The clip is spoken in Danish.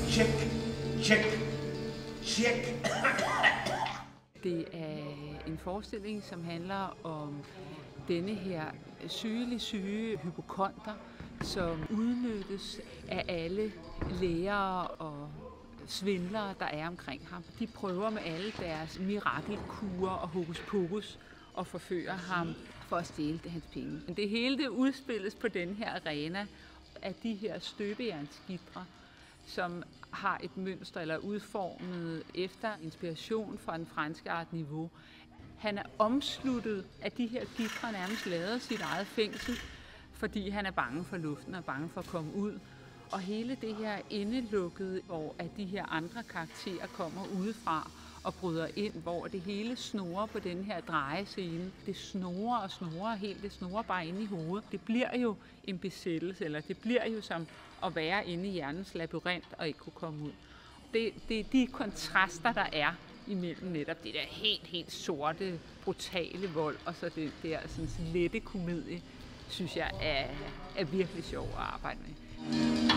Check, check, check. Det er en forestilling, som handler om denne her syge hypokonder, som udnyttes af alle læger og svindlere, der er omkring ham. De prøver med alle deres mirakelkurer og hokus pokus og forfører ham for at stjæle hans penge. Men det hele det udspilles på den her arena af de her støbejernsgitre, som har et mønster eller er udformet efter inspiration fra den franske Art Nouveau. Han er omsluttet af de her gitre, nærmest lavet sit eget fængsel, fordi han er bange for luften og bange for at komme ud. Og hele det her indelukkede, hvor at de her andre karakterer kommer udefra og bryder ind, hvor det hele snurrer på den her drejescene. Det snurrer og snurrer helt, det snurrer bare inde i hovedet. Det bliver jo en besættelse, eller det bliver jo som at være inde i hjernens labyrint og ikke kunne komme ud. Det er de kontraster, der er imellem netop det der helt sorte, brutale vold, og så det der sådan lette komedie, synes jeg er virkelig sjov at arbejde med.